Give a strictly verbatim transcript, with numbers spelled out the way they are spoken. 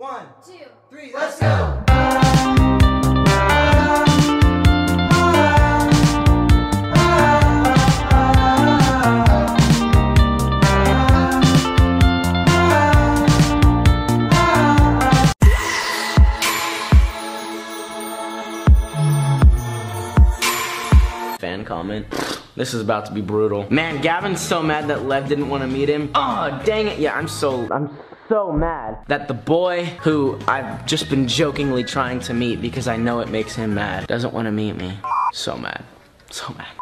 One, two, three, let's go! Fan comment. This is about to be brutal. Man, Gavin's so mad that Lev didn't want to meet him. Oh, dang it. Yeah, I'm so, I'm so mad that the boy who I've just been jokingly trying to meet because I know it makes him mad doesn't want to meet me. So mad. So mad.